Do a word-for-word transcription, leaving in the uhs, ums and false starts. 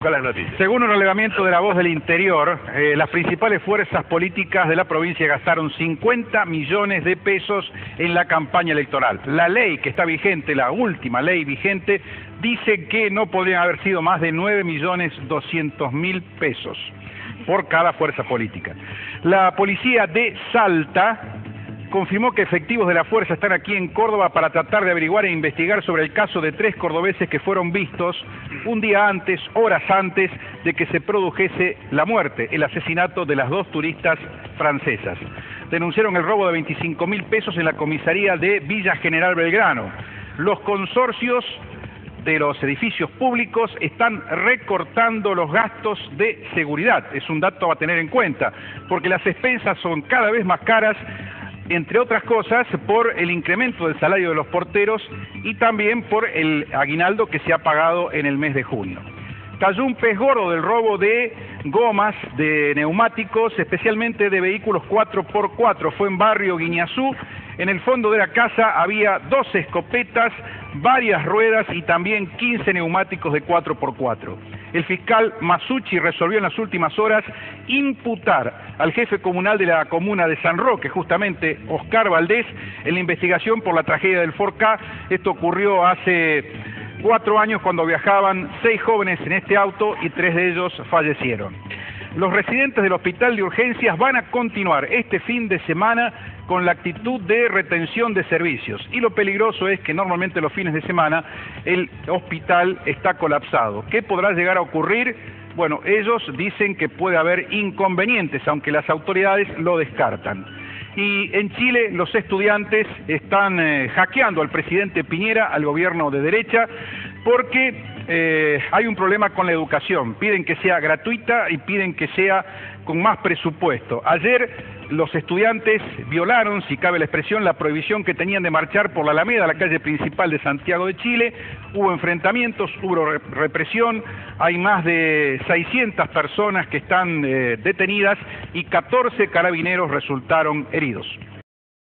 Con las noticias. Según un relevamiento de La Voz del Interior, eh, las principales fuerzas políticas de la provincia gastaron cincuenta millones de pesos en la campaña electoral. La ley que está vigente, la última ley vigente, dice que no podrían haber sido más de nueve millones doscientos mil pesos por cada fuerza política. La policía de Salta confirmó que efectivos de la fuerza están aquí en Córdoba para tratar de averiguar e investigar sobre el caso de tres cordobeses que fueron vistos un día antes, horas antes de que se produjese la muerte, el asesinato de las dos turistas francesas. Denunciaron el robo de veinticinco mil pesos en la comisaría de Villa General Belgrano. Los consorcios de los edificios públicos están recortando los gastos de seguridad. Es un dato a tener en cuenta, porque las expensas son cada vez más caras, entre otras cosas por el incremento del salario de los porteros y también por el aguinaldo que se ha pagado en el mes de junio. Cayó un pez gordo del robo de gomas, de neumáticos, especialmente de vehículos cuatro por cuatro. Fue en Barrio Guiñazú. En el fondo de la casa había doce escopetas, varias ruedas y también quince neumáticos de cuatro por cuatro. El fiscal Masucci resolvió en las últimas horas imputar al jefe comunal de la comuna de San Roque, justamente Oscar Valdés, en la investigación por la tragedia del Ford Ka. Esto ocurrió hace cuatro años cuando viajaban seis jóvenes en este auto y tres de ellos fallecieron. Los residentes del hospital de urgencias van a continuar este fin de semana con la actitud de retención de servicios. Y lo peligroso es que normalmente los fines de semana el hospital está colapsado. ¿Qué podrá llegar a ocurrir? Bueno, ellos dicen que puede haber inconvenientes, aunque las autoridades lo descartan. Y en Chile los estudiantes están eh, hackeando al presidente Piñera, al gobierno de derecha, porque eh, hay un problema con la educación. Piden que sea gratuita y piden que sea con más presupuesto. Ayer los estudiantes violaron, si cabe la expresión, la prohibición que tenían de marchar por la Alameda, la calle principal de Santiago de Chile. Hubo enfrentamientos, hubo represión, hay más de seiscientas personas que están eh, detenidas y catorce carabineros resultaron heridos.